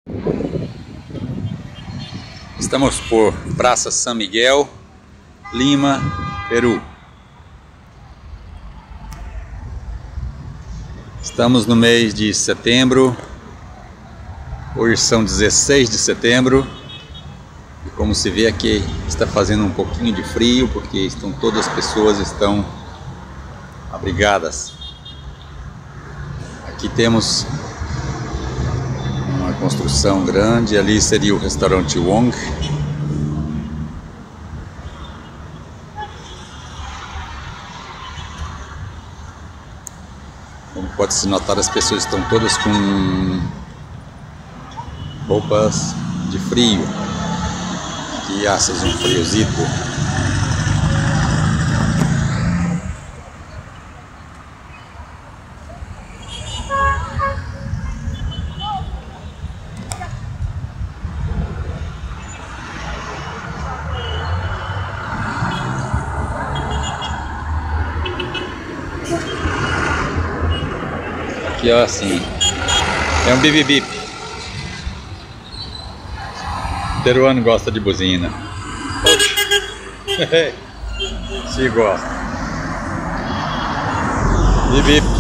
Estamos por Praça San Miguel, Lima, Peru. Estamos no mês de setembro. Hoje são 16 de setembro. E como se vê aqui, está fazendo um pouquinho de frio, porque todas as pessoas estão abrigadas. Aqui temos uma construção grande, ali seria o restaurante Wong. Como pode se notar, as pessoas estão todas com roupas de frio. Aqui assas um friozito. Aqui ó, assim, é um bip-bip. O peruano gosta de buzina. Se gosta. Bip-bip.